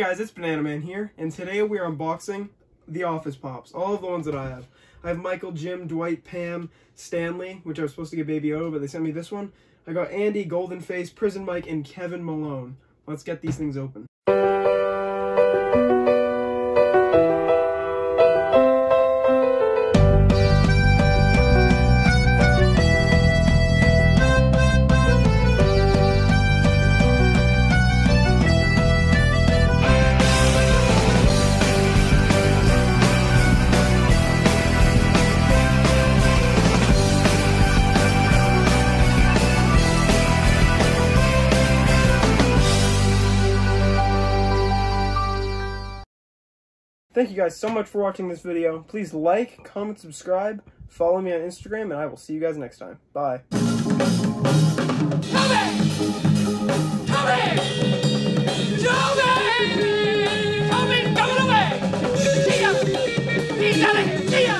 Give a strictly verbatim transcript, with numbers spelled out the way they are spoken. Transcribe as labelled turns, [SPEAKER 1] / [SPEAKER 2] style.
[SPEAKER 1] guys, it's Banana Man here, and today we are unboxing the Office Pops, all of the ones that I have. I have Michael, Jim, Dwight, Pam, Stanley, which I was supposed to get Baby Yoda, but they sent me this one. I got Andy, Golden Face, Prison Mike, and Kevin Malone. Let's get these things open. Thank you guys so much for watching this video. Please like, comment, subscribe, follow me on Instagram, and I will see you guys next time. Bye.
[SPEAKER 2] Come here! Come here! Toby! Toby, coming away! See ya! He's out of here! See ya!